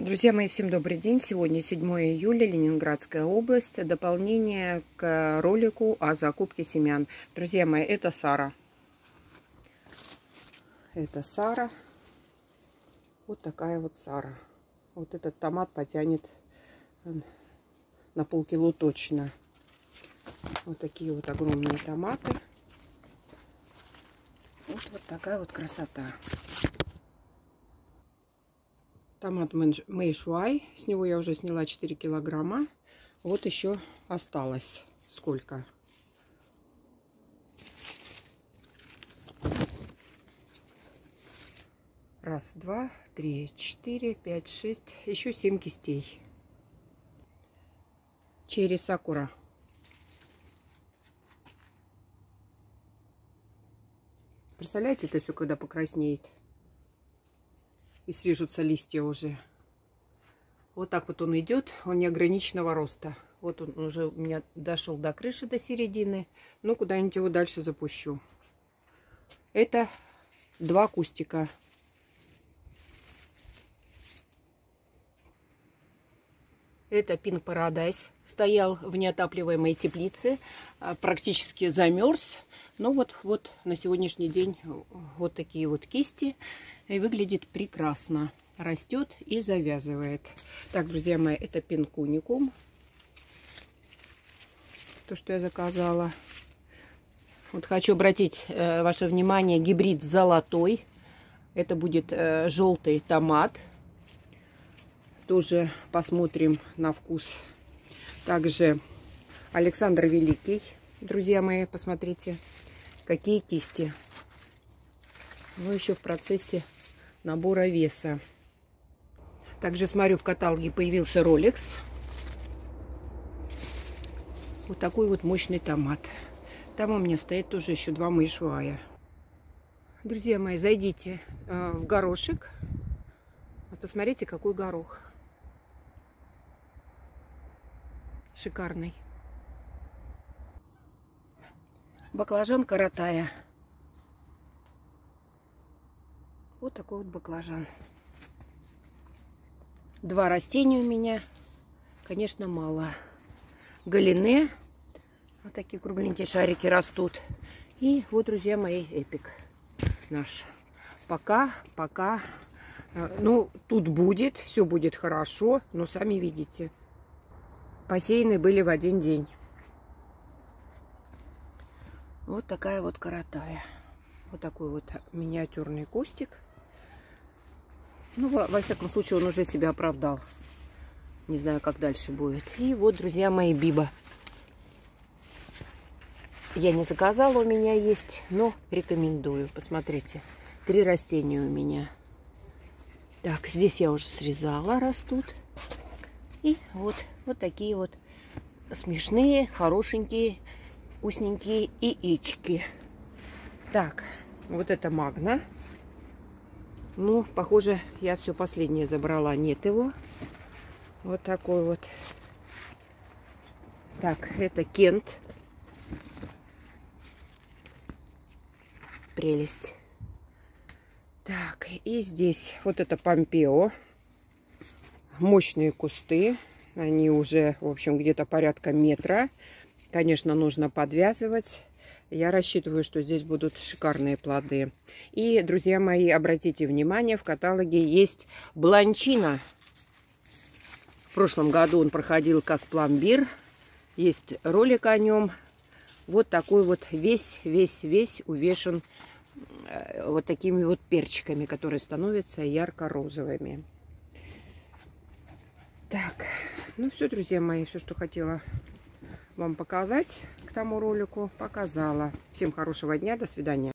Друзья мои, всем добрый день. Сегодня 7 июля, Ленинградская область. Дополнение к ролику о закупке семян. Друзья мои, это Сара. Это Сара. Вот такая вот Сара. Вот этот томат потянет на полкило точно. Вот такие вот огромные томаты. Вот такая вот красота. Томат Мэйшуай. С него я уже сняла 4 килограмма. Вот еще осталось. Сколько? Раз, два, три, 4, 5, 6. Еще 7 кистей. Черри Сакура. Представляете, это все когда покраснеет. И срежутся листья уже. Вот так вот он идет. Он неограниченного роста. Вот он уже у меня дошел до крыши, до середины. Ну, куда-нибудь его дальше запущу. Это 2 кустика. Это Pink Paradise. Стоял в неотапливаемой теплице. Практически замерз. Но вот на сегодняшний день вот такие вот кисти. И выглядит прекрасно. Растет и завязывает. Так, друзья мои, это пинкуникум. То, что я заказала. Вот хочу обратить ваше внимание. Гибрид золотой. Это будет желтый томат. Тоже посмотрим на вкус. Также Александр Великий. Друзья мои, посмотрите, какие кисти. Ну, еще в процессе набора веса. Также смотрю, в каталоге появился Rolex. Вот такой вот мощный томат. Там у меня стоит тоже еще 2 мэйшуая. Друзья мои, зайдите в горошек. Вот посмотрите, какой горох. Шикарный. Баклажан каратая. Вот такой вот баклажан. 2 растения у меня. Конечно, мало. Галине. Вот такие кругленькие шарики растут. И вот, друзья мои, эпик наш. Пока. Ну, тут будет. Все будет хорошо. Но сами видите. Посеяны были в один день. Вот такая вот каратая. Вот такой вот миниатюрный кустик. Ну, во всяком случае, он уже себя оправдал. Не знаю, как дальше будет. И вот, друзья мои, биба. Я не заказала, у меня есть, но рекомендую. Посмотрите, 3 растения у меня. Так, здесь я уже срезала, растут. И вот такие вот смешные, хорошенькие, вкусненькие яички. Так, вот это магна. Ну, похоже, я все последнее забрала. Нет его. Вот такой вот. Так, это Кент. Прелесть. Так, и здесь вот это Помпео. Мощные кусты. Они уже, в общем, где-то порядка метра. Конечно, нужно подвязывать. Я рассчитываю, что здесь будут шикарные плоды. И, друзья мои, обратите внимание, в каталоге есть бланчина. В прошлом году он проходил как пломбир. Есть ролик о нем. Вот такой вот весь увешан вот такими вот перчиками, которые становятся ярко-розовыми. Так, ну все, друзья мои, все, что хотела вам показать к тому ролику, показала. Всем хорошего дня, до свидания.